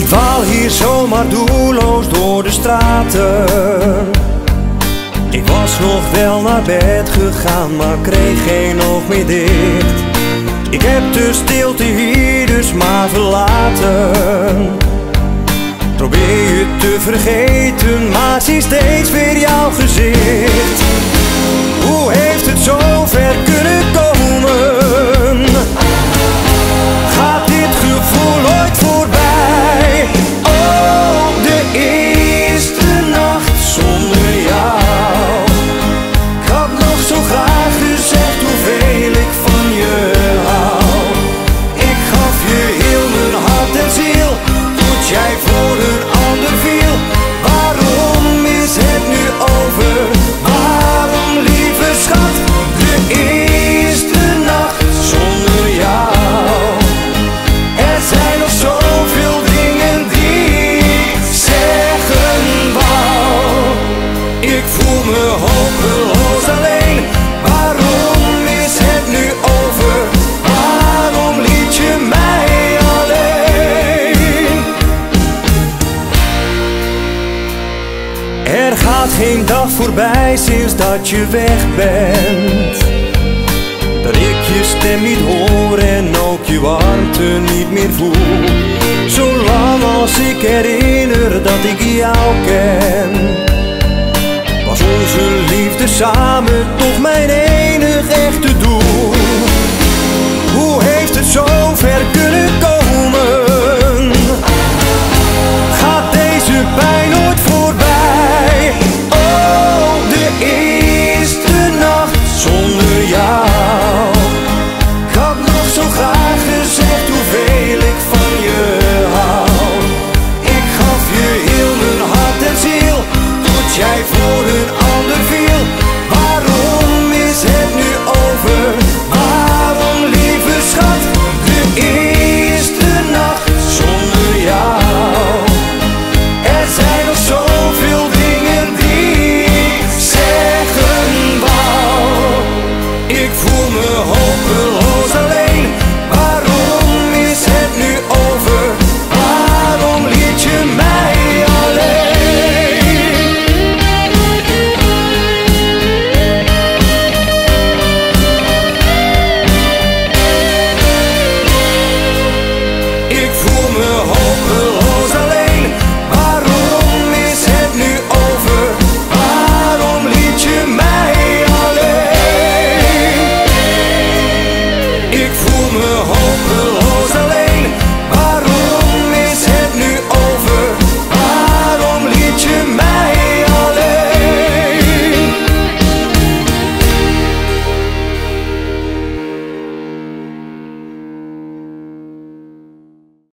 Dwaal hier zomaar doelloos door de straten. Ik was nog wel naar bed gegaan, maar kreeg geen oog meer dicht. Ik heb de stilte hier dus maar verlaten. Probeer je te vergeten, maar zie steeds weer jouw gezicht. Hoe heeft het zo ver kunnen komen? Gaat dit gevoel ooit voorbij? Oh, de eerste nacht zonder jou. Ik had nog zo graag gezegd hoeveel ik van je hou. Ik gaf je heel mijn hart en ziel, tot jij voor een ander viel. Waarom is het nu over? Waarom, lieve schat, de eerste nacht zonder jou? Er zijn nog zoveel dingen die ik zeggen wou. Ik voel me hopeloos alleen. Waarom is het nu over? Waarom liet je mij alleen? Er gaat geen dag voorbij sinds dat je weg bent, dat ik je stem niet hoor en ook je warmte niet meer voel. Zolang als ik herinner dat ik jou ken, was onze liefde samen toch mijn